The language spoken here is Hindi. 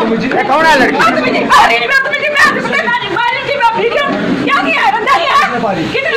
बदतमीजी कौन है लड़की? बदतमीजी क्या किया है बंदा? कितने